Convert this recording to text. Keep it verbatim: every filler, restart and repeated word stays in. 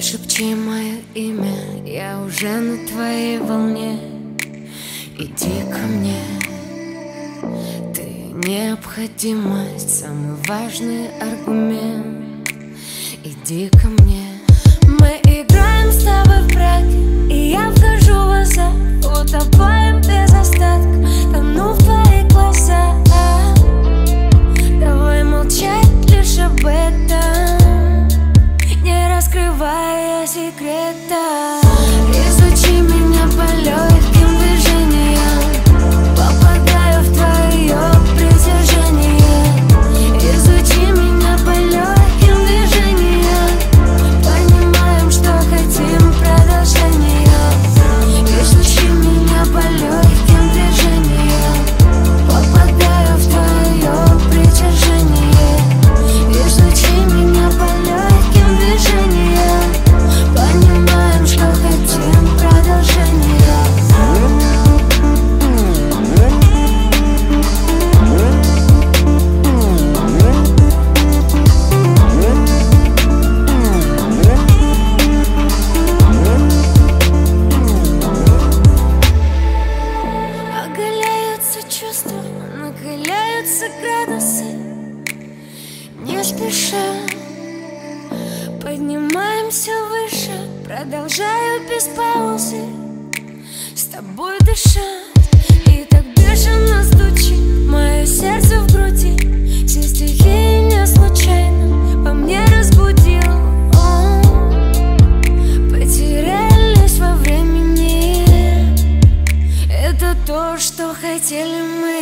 Прошепчи мое имя, я уже на твоей волне. Иди ко мне, ты необходимость, самый важный аргумент. Иди ко мне. Мы играем с тобой в браке, и я вхожу в азарт, утопаем без остатка, тону в твоих глазах. Давай молчать лишь об этом, не раскрывая секрета. Изучи меня по легким движениям, попадаю в твое притяжение. Изучи меня по легким движениям, понимаем, что хотим продолжения. Изучи меня по легким движениям, попадаю в твое притяжение. Изучи меня по легким движениям, понимаем, что хотим продолжения. Оголяются чувства, накаляются градусы. Не спеша поднимаемся выше, продолжаю без паузы с тобой дышать. И так бешено стучит мое сердце в груди. Все стихии не случайно во мне разбудил. О, потерялись во времени. Это то, что хотели мы.